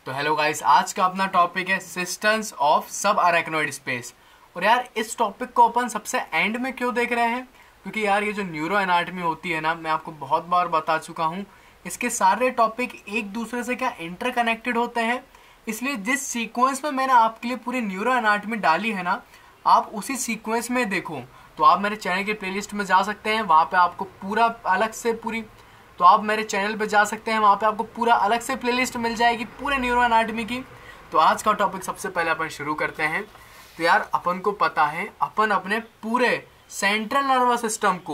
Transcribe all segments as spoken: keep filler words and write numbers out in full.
तो hello guys, आज का अपना टॉपिक है systems of subarachnoid space. और यार इस टॉपिक को अपन सबसे एंड में क्यों देख रहे हैं, क्योंकि यार ये जो न्यूरो एनाटॉमी होती है ना, मैं आपको बहुत बार बता चुका हूँ, इसके सारे टॉपिक एक दूसरे से क्या इंटरकनेक्टेड होते हैं। इसलिए जिस सीक्वेंस में मैंने आपके लिए पूरी न्यूरो एनाटॉमी डाली है ना, आप उसी सीक्वेंस में देखो। तो आप मेरे चैनल की प्लेलिस्ट में जा सकते हैं, वहाँ पे आपको पूरा अलग से पूरी तो आप मेरे चैनल पे जा सकते हैं, वहाँ पे आपको पूरा अलग से प्लेलिस्ट मिल जाएगी पूरे न्यूरो एनाटॉमी की। तो आज का टॉपिक सबसे पहले अपन शुरू करते हैं। तो यार अपन को पता है, अपन अपने पूरे सेंट्रल नर्वस सिस्टम को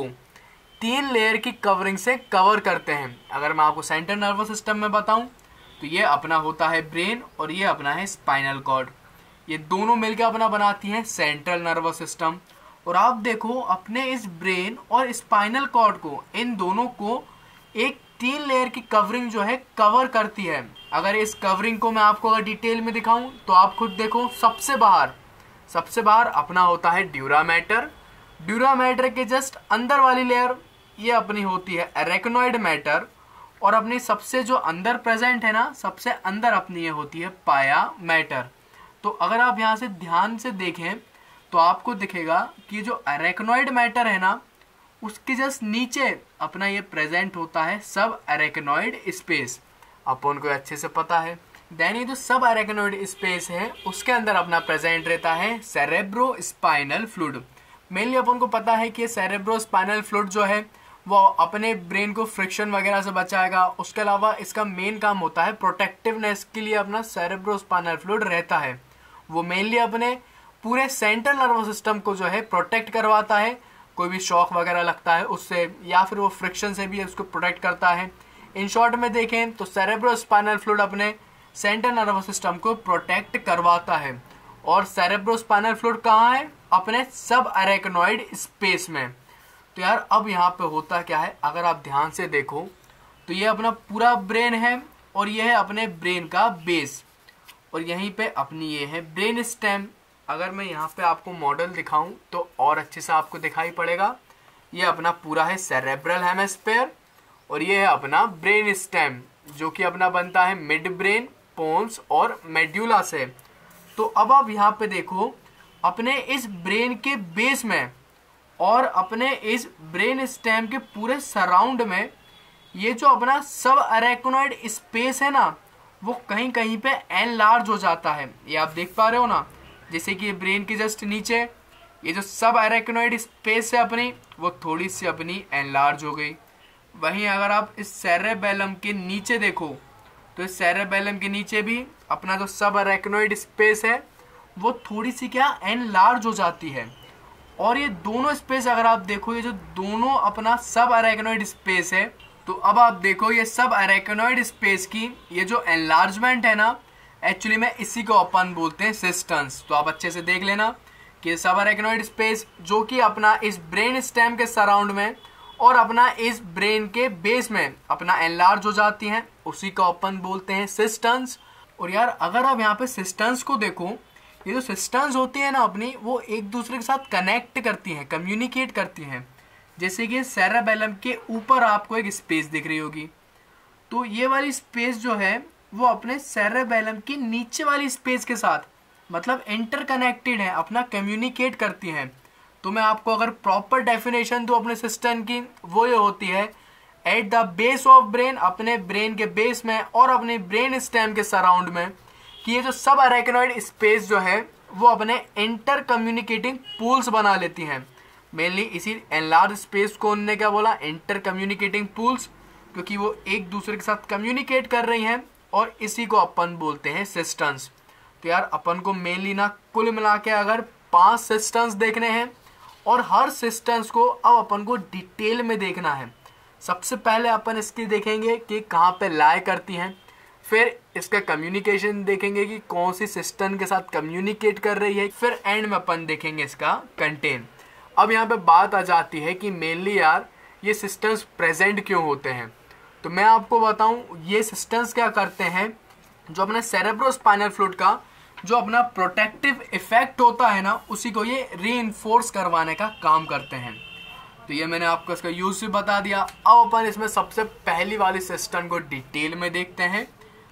तीन लेयर की कवरिंग से कवर करते हैं। अगर मैं आपको सेंट्रल नर्वस सिस्टम में बताऊं तो ये अपना होता है ब्रेन और ये अपना है स्पाइनल कॉर्ड। ये दोनों मिलकर अपना बनाती हैं सेंट्रल नर्वस सिस्टम। और आप देखो, अपने इस ब्रेन और स्पाइनल कॉर्ड को, इन दोनों को एक तीन लेयर की कवरिंग जो है कवर करती है। अगर इस कवरिंग को मैं आपको अगर डिटेल में दिखाऊं तो आप खुद देखो, सबसे बाहर सबसे बाहर अपना होता है ड्यूरा मैटर। ड्यूरा मैटर के जस्ट अंदर वाली लेयर ये अपनी होती है अरेक्नोइड मैटर। और अपनी सबसे जो अंदर प्रेजेंट है ना, सबसे अंदर अपनी ये होती है पाया मैटर। तो अगर आप यहाँ से ध्यान से देखें तो आपको दिखेगा कि जो अरेक्नोइड मैटर है ना, उसके जस्ट नीचे अपना ये प्रेजेंट होता है सब अरेक्नोइड स्पेस। अपन को अच्छे से पता है। देन ये जो सब अरेक्नोइड स्पेस है, उसके अंदर अपना प्रेजेंट रहता है सेरेब्रो स्पाइनल फ्लूइड। मेनली अपन को पता है कि ये सेरेब्रो स्पाइनल फ्लूइड जो है वो अपने ब्रेन को फ्रिक्शन वगैरह से बचाएगा। उसके अलावा इसका मेन काम होता है प्रोटेक्टिवनेस के लिए अपना सेरेब्रो स्पाइनल फ्लूइड रहता है। वो मेनली अपने पूरे सेंट्रल नर्वस सिस्टम को जो है प्रोटेक्ट करवाता है। कोई भी शॉक वगैरह लगता है उससे, या फिर वो फ्रिक्शन से भी उसको प्रोटेक्ट करता है। इन शॉर्ट में देखें तो सेरेब्रो स्पाइनल फ्लूइड अपने सेंट्रल नर्वस सिस्टम को प्रोटेक्ट करवाता है। और सेरेब्रो स्पाइनल फ्लूइड कहाँ है? अपने सब अरेक्नोइड स्पेस में। तो यार अब यहाँ पे होता क्या है, अगर आप ध्यान से देखो तो ये अपना पूरा ब्रेन है और ये है अपने ब्रेन का बेस। और यहीं पे अपनी ये है ब्रेन स्टेम। अगर मैं यहाँ पे आपको मॉडल दिखाऊं तो और अच्छे से आपको दिखाई पड़ेगा। ये अपना पूरा है सेरेब्रल हेमिस्फीयर और ये है अपना ब्रेन स्टेम, जो कि अपना बनता है मिड ब्रेन, पोन्स और मेड्यूला से। तो अब आप यहाँ पे देखो, अपने इस ब्रेन के बेस में और अपने इस ब्रेन स्टेम के पूरे सराउंड में ये जो अपना सब अरेक्नोइड स्पेस है ना, वो कहीं कहीं पे एनलार्ज हो जाता है। ये आप देख पा रहे हो ना, जैसे कि ब्रेन के जस्ट नीचे ये जो सब अरेक्नोइड स्पेस है अपनी, वो थोड़ी सी अपनी एनलार्ज हो गई। वहीं अगर आप इस सेरेबेलम के नीचे देखो तो इस सेरेबेलम के नीचे भी अपना जो सब अरेक्नोइड स्पेस है वो थोड़ी सी क्या एनलार्ज हो जाती है। और ये दोनों स्पेस अगर आप देखो, ये जो दोनों अपना सब अरेक्नोइड स्पेस है, तो अब आप देखो ये सब अरेक्नोइड स्पेस की ये जो एनलार्जमेंट है ना, एक्चुअली में इसी को अपन बोलते हैं सिस्टम्स। तो आप अच्छे से देख लेना कि सब अरेक्नोइड स्पेस जो कि अपना इस ब्रेन स्टेम के सराउंड में और अपना इस ब्रेन के बेस में अपना एनलार्ज हो जाती हैं, उसी को अपन बोलते हैं सिस्टम्स। और यार अगर आप यहाँ पे सिस्टम्स को देखो, ये जो सिस्टम्स होती है ना अपनी, वो एक दूसरे के साथ कनेक्ट करती हैं, कम्युनिकेट करती हैं। जैसे कि सेरेबेलम के ऊपर आपको एक स्पेस दिख रही होगी, तो ये वाली स्पेस जो है वो अपने सेरेबेलम की नीचे वाली स्पेस के साथ मतलब इंटरकनेक्टेड है, अपना कम्युनिकेट करती हैं। तो मैं आपको अगर प्रॉपर डेफिनेशन दूं अपने सिस्टम की, वो ये होती है at the base of brain, अपने ब्रेन के बेस में और अपने ब्रेन स्टेम के सराउंड में, कि ये जो सब अरेक्नोइड स्पेस जो है वो अपने इंटर कम्युनिकेटिंग पूल्स बना लेती हैं। मेनली इसी एनलार्ज स्पेस को उन्होंने क्या बोला, इंटर कम्युनिकेटिंग पूल्स, क्योंकि वो एक दूसरे के साथ कम्युनिकेट कर रही हैं। और इसी को अपन बोलते हैं सिस्टम्स। तो यार अपन को मेनली ना कुल मिला के अगर पांच सिस्टम्स देखने हैं और हर सिस्टम्स को अब अपन को डिटेल में देखना है। सबसे पहले अपन इसकी देखेंगे कि कहाँ पे लाई करती हैं, फिर इसका कम्युनिकेशन देखेंगे कि कौन सी सिस्टम के साथ कम्युनिकेट कर रही है, फिर एंड में अपन देखेंगे इसका कंटेंट। अब यहाँ पे बात आ जाती है कि मेनली यार ये सिस्टम्स प्रेजेंट क्यों होते हैं। तो मैं आपको बताऊं, ये सिस्टम्स क्या करते हैं, जो अपने सेरेब्रो स्पाइनल फ्लूइड का जो अपना प्रोटेक्टिव इफेक्ट होता है ना, उसी को ये रीइंफोर्स करवाने का काम करते हैं। तो ये मैंने आपको इसका यूज भी बता दिया। अब अपन इसमें सबसे पहली वाली सिस्टम को डिटेल में देखते हैं।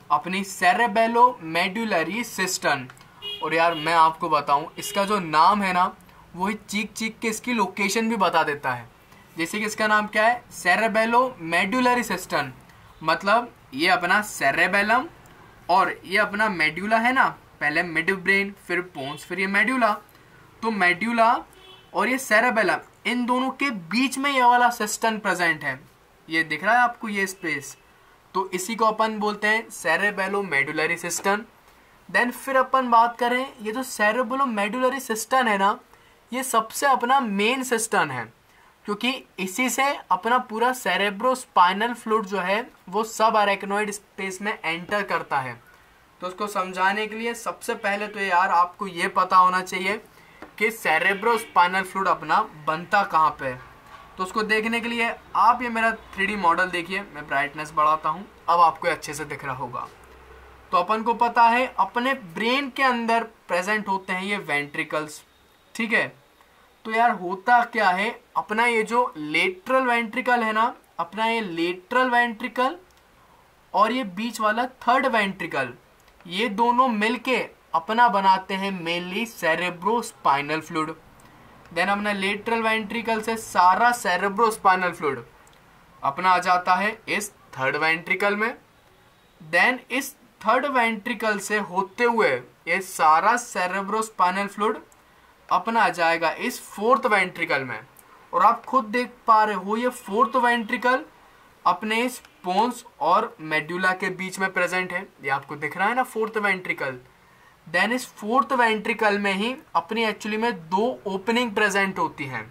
अपनी सेरेबेलो मेडुलरी सिस्टम। और यार मैं आपको बताऊं, इसका जो नाम है ना वो ही चीख चीख के इसकी लोकेशन भी बता देता है। जैसे कि इसका नाम क्या है, सेरेबेलो मेडुलरी सिस्टम, मतलब ये अपना सेरेबेलम और ये अपना मेड्यूला है ना, पहले मिड ब्रेन फिर पोन्स फिर ये मेड्यूला। तो मेड्यूला और ये सेरेबेलम, इन दोनों के बीच में ये वाला सिस्टम प्रेजेंट है। ये दिख रहा है आपको ये स्पेस, तो इसी को अपन बोलते हैं सेरेबेलो मेडुलरी सिस्टम। देन फिर अपन बात करें, ये जो सेरेबेलो मेडुलरी सिस्टम है ना, ये सबसे अपना मेन सिस्टम है, क्योंकि इसी से अपना पूरा सेरेब्रोस्पाइनल फ्लूइड जो है वो सब अरेक्नोइड स्पेस में एंटर करता है। तो उसको समझाने के लिए सबसे पहले तो यार आपको ये पता होना चाहिए कि सेरेब्रोस्पाइनल फ्लूइड अपना बनता कहाँ पे है। तो उसको देखने के लिए आप ये मेरा थ्री डी मॉडल देखिए, मैं ब्राइटनेस बढ़ाता हूँ, अब आपको अच्छे से दिख रहा होगा। तो अपन को पता है अपने ब्रेन के अंदर प्रेजेंट होते हैं ये वेंट्रिकल्स, ठीक है। तो यार होता क्या है, अपना ये जो लेटरल वेंट्रिकल है ना, अपना ये लेटरल वेंट्रिकल और ये बीच वाला थर्ड वेंट्रिकल, ये दोनों मिलके अपना बनाते हैं मेनली सेरेब्रोस्पाइनल फ्लूइड। देन अपना लेटरल वेंट्रिकल से सारा सेरेब्रोस्पाइनल फ्लूइड अपना आ जाता है इस थर्ड वेंट्रिकल में। देन इस थर्ड वेंट्रिकल से होते हुए ये सारा सेरेब्रोस्पाइनल फ्लूइड अपना आ जाएगा इस फोर्थ वेंट्रिकल में। और आप खुद देख पा रहे हो ये फोर्थ वेंट्रिकल अपने इस पोन्स और मेड्यूला के बीच में प्रेजेंट है, ये आपको दिख रहा है ना फोर्थ वेंट्रिकल। देन इस फोर्थ वेंट्रिकल में ही अपनी एक्चुअली में दो ओपनिंग प्रेजेंट होती हैं।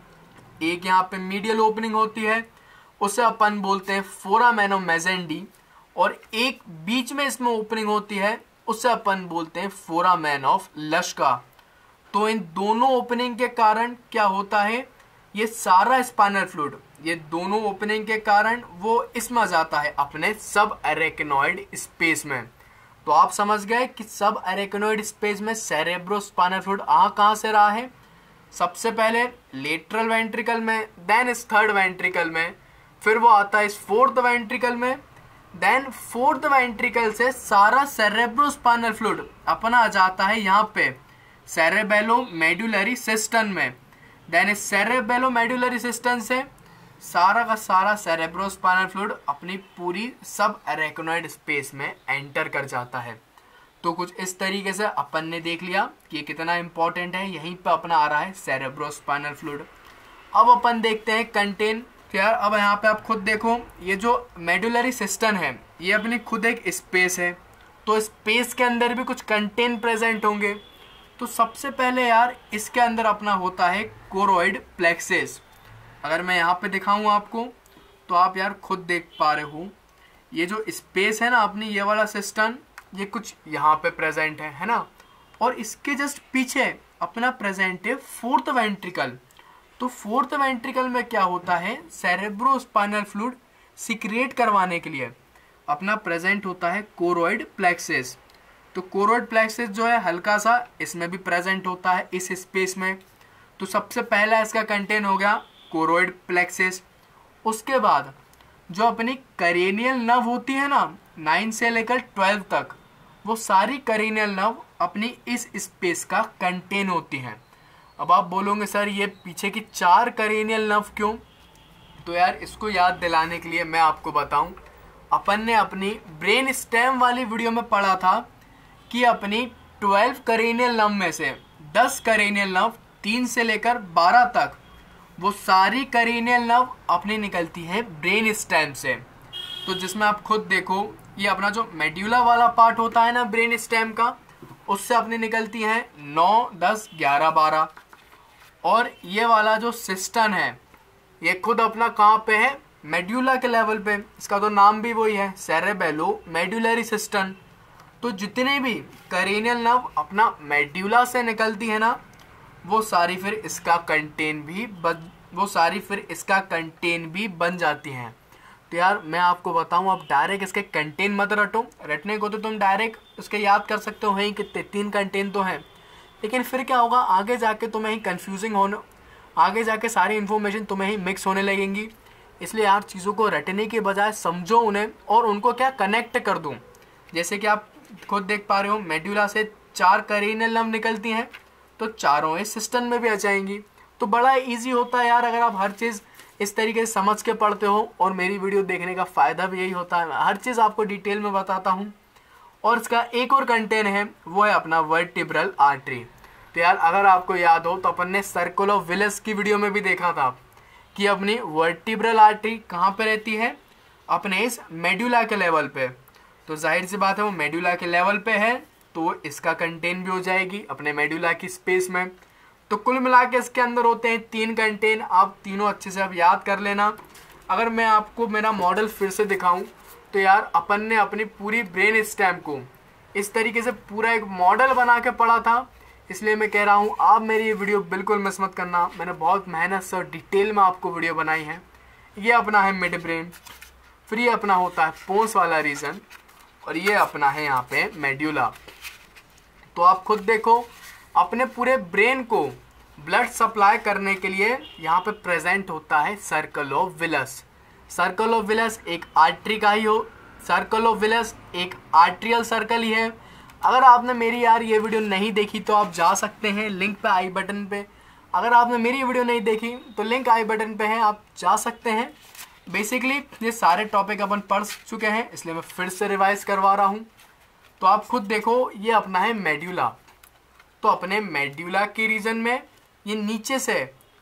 एक यहाँ पे मीडियल ओपनिंग होती है, उसे अपन बोलते हैं फोरामेन मेजेंडी, और एक बीच में इसमें ओपनिंग होती है, उसे अपन बोलते हैं फोरामेन ऑफ लश्का। तो इन दोनों ओपनिंग के कारण क्या होता है, ये सारा स्पाइनल फ्लूइड, ये दोनों ओपनिंग के कारण वो इसमें जाता है अपने सब अरेक्नोइड स्पेस में। तो आप समझ गए कि सब अरेक्नोइड स्पेस में सेरेब्रोस्पाइनल फ्लूइड आ कहाँ से रहा है, सबसे पहले लेटरल वेंट्रिकल में, देन इस थर्ड वेंट्रिकल में, फिर वो आता है इस फोर्थ वेंट्रिकल में। देन फोर्थ वेंट्रिकल से सारा सेरेब्रोस्पाइनल फ्लूइड अपना आ जाता है यहाँ पे सेरेबेलो मेडुलरी सिस्टम में। देन इस सेरेबेलो मेडुलरी सिस्टम से सारा का सारा सेरेब्रोस्पाइनल फ्लूइड अपनी पूरी सब अरेक्नोइड स्पेस में एंटर कर जाता है। तो कुछ इस तरीके से अपन ने देख लिया कि ये कितना इंपॉर्टेंट है, यहीं पे अपना आ रहा है सेरेब्रोस्पाइनल फ्लूइड। अब अपन देखते हैं कंटेन। यार अब यहाँ पे आप खुद देखो, ये जो मेडुलरी सिस्टम है ये अपनी खुद एक स्पेस है, तो स्पेस के अंदर भी कुछ कंटेन प्रेजेंट होंगे। तो सबसे पहले यार इसके अंदर अपना होता है कोरोइड प्लेक्सेस। अगर मैं यहाँ पे दिखाऊँ आपको तो आप यार खुद देख पा रहे हो, ये जो स्पेस है ना अपनी, ये वाला सिस्टम, ये कुछ यहाँ पे प्रेजेंट है है ना, और इसके जस्ट पीछे अपना प्रेजेंट है फोर्थ वेंट्रिकल। तो फोर्थ वेंट्रिकल में क्या होता है, सेरेब्रोस्पाइनल फ्लूइड सिक्रेट करवाने के लिए अपना प्रेजेंट होता है कोरोइड प्लेक्सेस। तो कोरोइड प्लेक्सेस जो है हल्का सा इसमें भी प्रेजेंट होता है इस स्पेस में। तो सबसे पहला इसका कंटेन हो गया कोरोइड प्लेक्सेस। उसके बाद जो अपनी करेनियल नर्व होती है ना, नाइन से लेकर ट्वेल्व तक, वो सारी करेनियल नर्व अपनी इस स्पेस का कंटेन होती हैं। अब आप बोलोगे सर ये पीछे की चार करेनियल नर्व क्यों? तो यार इसको याद दिलाने के लिए मैं आपको बताऊं, अपन ने अपनी ब्रेन स्टेम वाली वीडियो में पढ़ा था कि अपनी ट्वेल्व करेनियल नर्व में से दस करेनियल नर्व तीन से लेकर बारह तक, वो सारी करेनियल नर्व अपनी निकलती है ब्रेन स्टेम से। तो जिसमें आप खुद देखो, ये अपना जो मेड्यूला वाला पार्ट होता है ना ब्रेन स्टेम का, उससे अपनी निकलती हैं नौ, दस, ग्यारह, बारह। और ये वाला जो सिस्टम है ये खुद अपना कहाँ पे है, मेड्यूला के लेवल पे, इसका तो नाम भी वही है, सेरेबेलो मेडुलरी सिस्टम। तो जितने भी करेनियल नर्व अपना मेड्यूला से निकलती है ना, वो सारी फिर इसका कंटेन भी बन वो सारी फिर इसका कंटेन भी बन जाती हैं। तो यार मैं आपको बताऊं, आप डायरेक्ट इसके कंटेन मत रटो, रटने को तो तुम डायरेक्ट उसके याद कर सकते हो, ही कितने तीन कंटेन तो हैं, लेकिन फिर क्या होगा आगे जाके तुम्हें ही कंफ्यूजिंग होने, आगे जाके सारी इन्फॉर्मेशन तुम्हें ही मिक्स होने लगेंगी। इसलिए यार चीज़ों को रटने के बजाय समझो उन्हें और उनको क्या कनेक्ट कर दूँ, जैसे कि आप खुद देख पा रहे हो मेड्यूला से चार करेनियल नर्व निकलती हैं, तो चारों इस सिस्टम में भी आ जाएंगी। तो बड़ा इजी होता है यार अगर आप हर चीज़ इस तरीके से समझ के पढ़ते हो, और मेरी वीडियो देखने का फ़ायदा भी यही होता है, मैं हर चीज़ आपको डिटेल में बताता हूँ। और इसका एक और कंटेंट है, वो है अपना वर्टिब्रल आर्टरी। तो यार अगर आपको याद हो तो अपन ने सर्कल ऑफ विलस की वीडियो में भी देखा था कि अपनी वर्टिब्रल आर्टरी कहाँ पे रहती है, अपने इस मेड्यूला के लेवल पे। तो जाहिर सी बात है वो मेड्यूला के लेवल पे है, तो इसका कंटेंट भी हो जाएगी अपने मेड्यूला की स्पेस में। तो कुल मिला के इसके अंदर होते हैं तीन कंटेंट, आप तीनों अच्छे से आप याद कर लेना। अगर मैं आपको मेरा मॉडल फिर से दिखाऊं तो यार अपन ने अपनी पूरी ब्रेन स्टेम को इस तरीके से पूरा एक मॉडल बना के पढ़ा था, इसलिए मैं कह रहा हूँ आप मेरी ये वीडियो बिल्कुल मिस मत करना। मैंने बहुत मेहनत से और डिटेल में आपको वीडियो बनाई है। ये अपना है मिड ब्रेन, फिर ये अपना होता है पोन्स वाला रीजन, और ये अपना है यहाँ पे मेड्यूला। तो आप खुद देखो अपने पूरे ब्रेन को ब्लड सप्लाई करने के लिए यहाँ पे प्रेजेंट होता है circle of Willis. Circle of Willis एक आर्टरी का ही हो, सर्कल ऑफ विलस एक आर्ट्रियल सर्कल ही है। अगर आपने मेरी यार ये वीडियो नहीं देखी तो आप जा सकते हैं लिंक पे आई बटन पे। अगर आपने मेरी वीडियो नहीं देखी तो लिंक आई बटन पे है, आप जा सकते हैं। बेसिकली ये सारे टॉपिक अपन पढ़ चुके हैं, इसलिए मैं फिर से रिवाइज करवा रहा हूँ। तो आप खुद देखो ये अपना है मेड्यूला। तो अपने मेड्यूला के रीजन में ये नीचे से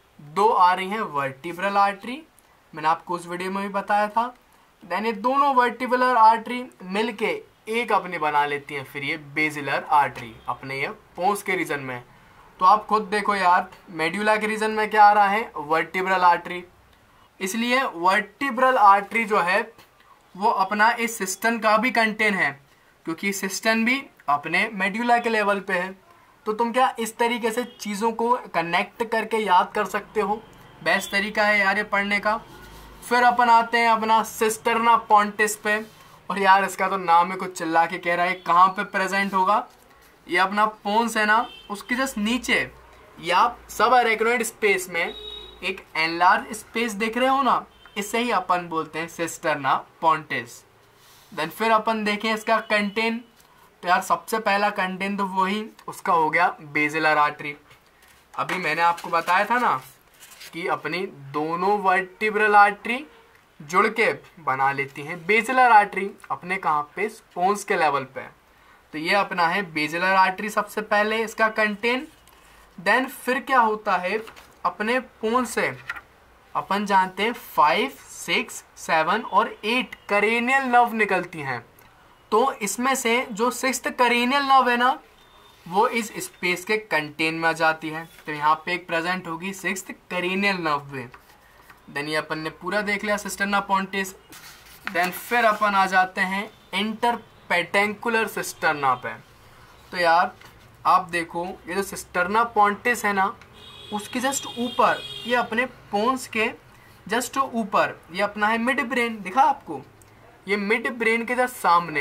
दो आ रही हैं वर्टिब्रल आर्टरी, मैंने आपको उस वीडियो में भी बताया था। देन ये दोनों वर्टिब्रल आर्टरी मिलके एक अपनी बना लेती हैं फिर ये बेसिलर आर्टरी अपने ये पोन्स के रीजन में। तो आप खुद देखो यार मेड्यूला के रीजन में क्या आ रहा है, वर्टिब्रल आर्टरी। इसलिए वर्टिब्रल आर्टरी जो है वो अपना इस सिस्टम का भी कंटेंट है, क्योंकि सिस्टम भी अपने मेड्यूला के लेवल पे है। तो तुम क्या इस तरीके से चीज़ों को कनेक्ट करके याद कर सकते हो, बेस्ट तरीका है यार ये पढ़ने का। फिर अपन आते हैं अपना सिस्टर्ना पोंटिस पे, और यार इसका तो नाम है कुछ चिल्ला के कह रहा है कहाँ पे प्रेजेंट होगा। ये अपना पोन्स है ना, उसके जस्ट नीचे या सब अरेक्नोइड स्पेस में एक एनलार्ज स्पेस देख रहे हो ना, इससे ही अपन बोलते हैं सिस्टर्ना पोंटिस। देन फिर अपन देखें इसका कंटेंट, तो यार सबसे पहला कंटेंट तो वही उसका हो गया बेसिलर आर्टरी। अभी मैंने आपको बताया था ना कि अपनी दोनों वर्टिब्रल आर्टरी जुड़ के बना लेती हैं बेसिलर आर्टरी अपने कहाँ पे, पोन्स के लेवल पे। तो ये अपना है बेसिलर आर्टरी सबसे पहले इसका कंटेंट। देन फिर क्या होता है अपने पोन्स से अपन जानते हैं फाइव सिक्स सेवन और एट करेनियल नर्व निकलती हैं। तो इसमें से जो सिक्स्थ करेनियल नर्व है ना वो इस स्पेस के कंटेन में आ जाती है। तो यहाँ पे एक प्रेजेंट होगी सिक्स्थ करेनियल नर्व में। देन ये अपन ने पूरा देख लिया सिस्टर्ना पोंटिस। देन फिर अपन आ जाते हैं इंटरपेटेंकुलर सिस्टर्ना पे। तो यार आप देखो ये जो सिस्टर्ना पोंटिस है ना, उसके जस्ट ऊपर ये अपने पोन्स के जस्ट ऊपर ये अपना है मिड ब्रेन, दिखा आपको। ये मिड ब्रेन के जस्ट सामने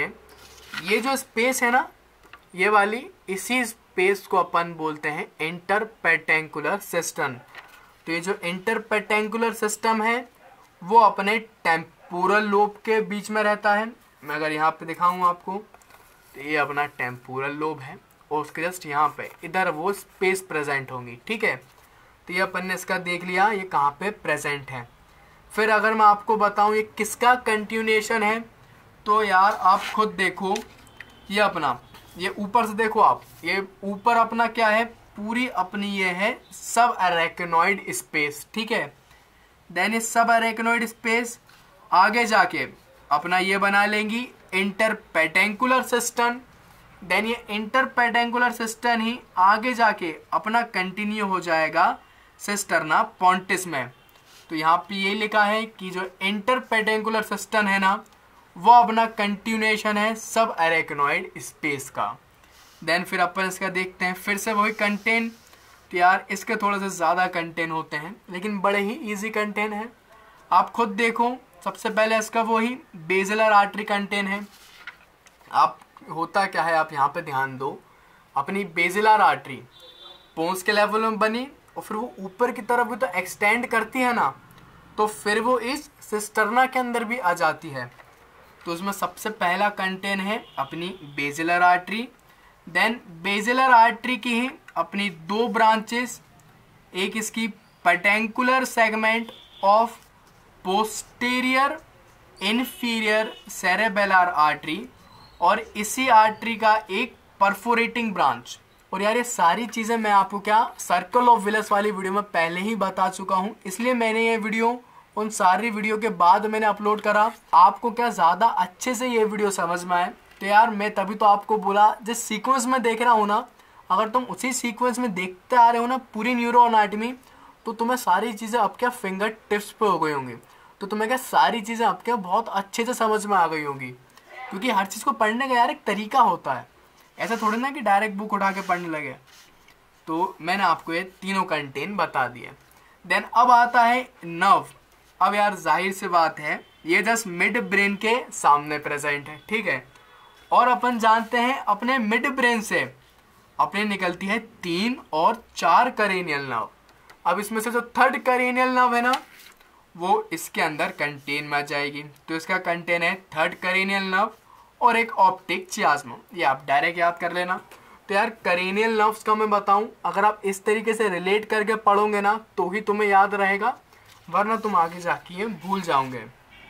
ये जो स्पेस है ना, ये वाली इसी स्पेस को अपन बोलते हैं इंटरपेटेंकुलर सिस्टम। तो ये जो इंटरपेटेंकुलर सिस्टम है वो अपने टेम्पोरल लोब के बीच में रहता है। मैं अगर यहाँ पे दिखाऊँ आपको तो ये अपना टेम्पोरल लोब है, और उसके जस्ट यहाँ पे इधर वो स्पेस प्रेजेंट होंगी, ठीक है। तो ये अपन ने इसका देख लिया ये कहाँ पे प्रेजेंट है। फिर अगर मैं आपको बताऊँ ये किसका कंटिन्यूएशन है, तो यार आप खुद देखो ये अपना ये ऊपर से देखो आप, ये ऊपर अपना क्या है, पूरी अपनी ये है सब अरेक्नोइड स्पेस, ठीक है। देन इस सब अरेक्नोइड स्पेस आगे जाके अपना ये बना लेंगी इंटरपेटेंकुलर सिस्टम। देन ये इंटरपेटेंकुलर सिस्टम ही आगे जाके अपना कंटिन्यू हो जाएगा सिस्टर्ना पोंटिस में। तो यहाँ पे ये लिखा है कि जो इंटरपेटेंकुलर सिस्टम है ना वो अपना कंटिन्यूएशन है सब अरेक्नोइड स्पेस का। देन फिर अपन इसका देखते हैं फिर से वही कंटेंट। तो यार इसके थोड़े से ज़्यादा कंटेंट होते हैं लेकिन बड़े ही इजी कंटेंट हैं। आप खुद देखो सबसे पहले इसका वही बेसिलर आर्टरी कंटेंट है। आप होता क्या है आप यहाँ पे ध्यान दो, अपनी बेसिलर आर्टरी पोन्स के लेवल में बनी और फिर वो ऊपर की तरफ भी तो एक्सटेंड करती है ना, तो फिर वो इस सिस्टर्ना के अंदर भी आ जाती है। तो उसमें सबसे पहला कंटेन है अपनी basilar artery. Then basilar artery की ही अपनी दो ब्रांचेस, एक इसकी peduncular segment of posterior inferior cerebellar artery, और इसी आर्टरी का एक परफोरेटिंग ब्रांच। और यार ये सारी चीज़ें मैं आपको क्या सर्कल ऑफ विलस वाली वीडियो में पहले ही बता चुका हूँ, इसलिए मैंने ये वीडियो उन सारी वीडियो के बाद मैंने अपलोड करा। आपको क्या ज़्यादा अच्छे से ये वीडियो समझ में आए, तो यार मैं तभी तो आपको बोला जिस सीक्वेंस में देख रहा हूँ ना, अगर तुम उसी सीक्वेंस में देखते आ रहे हो ना पूरी न्यूरो एनाटॉमी, तो तुम्हें सारी चीज़ें अब क्या फिंगर टिप्स पे हो गई होंगी। तो तुम्हें क्या सारी चीज़ें अब क्या बहुत अच्छे से समझ में आ गई होंगी, क्योंकि हर चीज़ को पढ़ने का यार एक तरीका होता है। ऐसा थोड़ी ना कि डायरेक्ट बुक उठा के पढ़ने लगे। तो मैंने आपको ये तीनों कंटेन बता दिए। देन अब आता है नर्व। अब यार जाहिर सी बात है ये जस्ट मिड ब्रेन के सामने प्रेजेंट है, ठीक है। और अपन जानते हैं अपने मिड ब्रेन से अपने निकलती है तीन और चार करेनियल नर्व। अब इसमें से जो थर्ड करेनियल नर्व है ना, वो इसके अंदर कंटेन में आ जाएगी। तो इसका कंटेन है थर्ड करेनियल नर्व और एक ऑप्टिक चियाज्म। ये आप डायरेक्ट याद कर लेना। तो यार करेनियल नर्व्स का मैं बताऊं, अगर आप इस तरीके से रिलेट करके पढ़ोगे ना तो ही तुम्हें याद रहेगा, वरना तुम आगे जाके ये भूल जाओगे।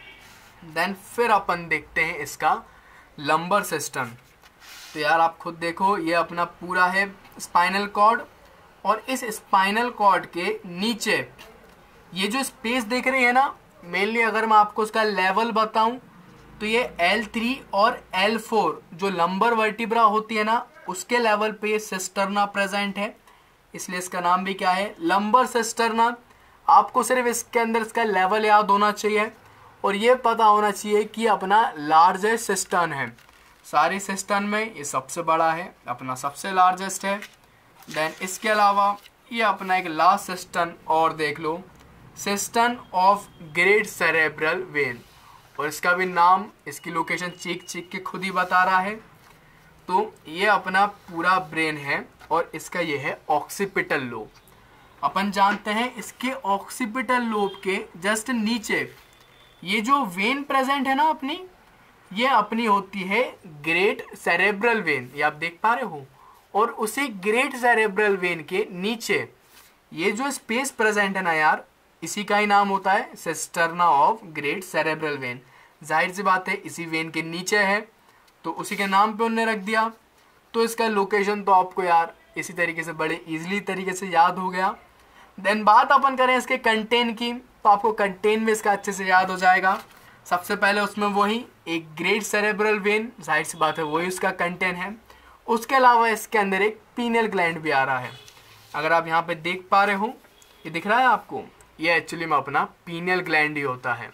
देन फिर अपन देखते हैं इसका लंबर सिस्टम। तो यार आप खुद देखो, ये अपना पूरा है स्पाइनल कॉर्ड, और इस स्पाइनल कॉर्ड के नीचे ये जो स्पेस देख रही है ना, मेनली अगर मैं आपको उसका लेवल बताऊं तो ये एल थ्री और एल फोर जो लंबर वर्टिब्रा होती है ना, उसके लेवल पे ये सिस्टर्ना प्रेजेंट है, इसलिए इसका नाम भी क्या है लंबर सिस्टर्ना। आपको सिर्फ इसके अंदर इसका लेवल याद होना चाहिए और ये पता होना चाहिए कि अपना लार्जेस्ट सिस्टर्न है। सारी सिस्टर्न में ये सबसे बड़ा है, अपना सबसे लार्जेस्ट है। देन इसके अलावा ये अपना एक लास्ट सिस्टर्न और देख लो, cistern of great cerebral vein, और इसका भी नाम इसकी लोकेशन चीख चीख के खुद ही बता रहा है। तो ये अपना पूरा ब्रेन है और इसका ये है ऑक्सीपिटल लोब। अपन जानते हैं इसके ऑक्सीपिटल लोब के जस्ट नीचे ये जो वेन प्रेजेंट है ना अपनी, ये अपनी होती है ग्रेट सेरेब्रल वेन, ये आप देख पा रहे हो। और उसी ग्रेट सेरेब्रल वेन के नीचे ये जो स्पेस प्रेजेंट है ना यार, इसी का ही नाम होता है cisterna of great cerebral vein. जाहिर सी बात है इसी वेन के नीचे है, तो उसी के नाम पे उन्होंने रख दिया। तो इसका लोकेशन तो आपको यार इसी तरीके से बड़े इजीली तरीके से याद हो गया। देन बात अपन करें इसके कंटेन की, तो आपको कंटेन में इसका अच्छे से याद हो जाएगा। सबसे पहले उसमें वही एक ग्रेट सेरेब्रल वेन, जाहिर सी बात है वही उसका कंटेन है। उसके अलावा इसके अंदर एक पीनियल ग्लैंड भी आ रहा है। अगर आप यहाँ पे देख पा रहे हो, ये दिख रहा है आपको, ये एक्चुअली में अपना पीनियल ग्लैंड ही होता है।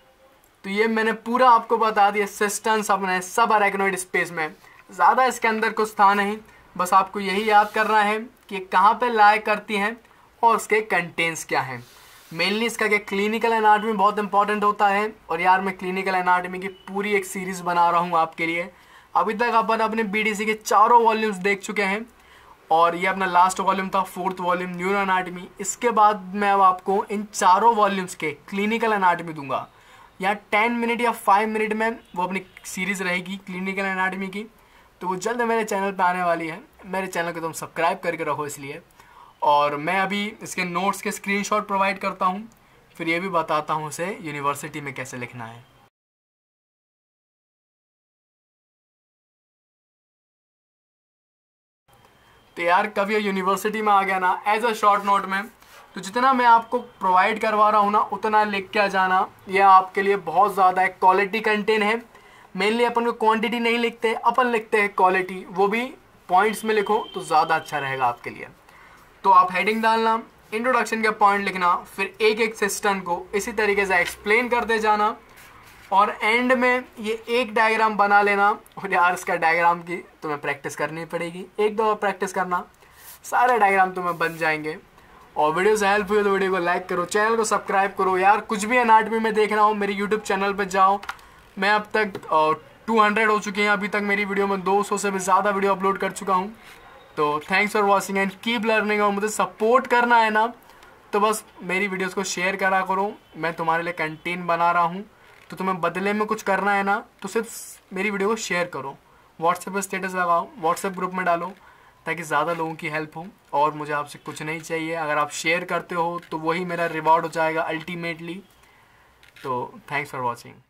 तो ये मैंने पूरा आपको बता दिया सिस्टम्स अपने सब अरेक्नोइड स्पेस में। ज़्यादा इसके अंदर कुछ था नहीं, बस आपको यही याद करना है कि कहाँ पे लाए करती हैं और उसके कंटेंट्स क्या हैं। मेनली इसका क्या क्लिनिकल एनाटॉमी बहुत इंपॉर्टेंट होता है, और यार मैं क्लिनिकल एनाटॉमी की पूरी एक सीरीज़ बना रहा हूँ आपके लिए। अभी तक अपन अपने बीडीसी के चारों वॉल्यूम्स देख चुके हैं, और ये अपना लास्ट वॉल्यूम था फोर्थ वॉल्यूम न्यूरो एनाटॉमी। इसके बाद मैं अब आपको इन चारों वॉल्यूम्स के क्लिनिकल एनाटॉमी दूंगा। यहाँ टेन मिनट या फाइव मिनट में वो अपनी सीरीज़ रहेगी क्लिनिकल एनाटॉमी की, तो वो जल्द मेरे चैनल पे आने वाली है। मेरे चैनल को तुम सब्सक्राइब करके रखो इसलिए। और मैं अभी इसके नोट्स के स्क्रीनशॉट प्रोवाइड करता हूँ, फिर ये भी बताता हूँ उसे यूनिवर्सिटी में कैसे लिखना है। तो यार कभी यूनिवर्सिटी में आ गया ना एज अ शॉर्ट नोट में, तो जितना मैं आपको प्रोवाइड करवा रहा हूँ ना उतना लिख के आ जाना। यह आपके लिए बहुत ज़्यादा एक क्वालिटी कंटेंट है। मेनली अपन को क्वांटिटी नहीं लिखते, अपन लिखते हैं क्वालिटी, वो भी पॉइंट्स में लिखो तो ज़्यादा अच्छा रहेगा आपके लिए। तो आप हेडिंग डालना, इंट्रोडक्शन के पॉइंट लिखना, फिर एक एक सिस्टम को इसी तरीके से एक्सप्लेन करते जाना, और एंड में ये एक डायग्राम बना लेना। और यार इसका डायग्राम की तुम्हें प्रैक्टिस करनी पड़ेगी, एक दो प्रैक्टिस करना, सारे डायग्राम तुम्हें बन जाएंगे। और वीडियो से हेल्प हुई तो वीडियो को लाइक करो, चैनल को सब्सक्राइब करो। यार कुछ भी एनाटॉमी में देखना हो मेरे यूट्यूब चैनल पर जाओ। मैं अब तक टू हंड्रेड हो चुके हैं, अभी तक मेरी वीडियो में दो सौ से भी ज़्यादा वीडियो अपलोड कर चुका हूँ। तो thanks for watching and keep learning. और मुझे सपोर्ट करना है ना, तो बस मेरी वीडियोस को शेयर करा करो। मैं तुम्हारे लिए कंटेंट बना रहा हूँ, तो तुम्हें बदले में कुछ करना है ना, तो सिर्फ मेरी वीडियो को शेयर करो, व्हाट्सएप पर स्टेटस लगाओ, व्हाट्सएप ग्रुप में डालो, ताकि ज़्यादा लोगों की हेल्प हो। और मुझे आपसे कुछ नहीं चाहिए, अगर आप शेयर करते हो तो वही मेरा रिवॉर्ड हो जाएगा अल्टीमेटली। तो थैंक्स फॉर वॉचिंग।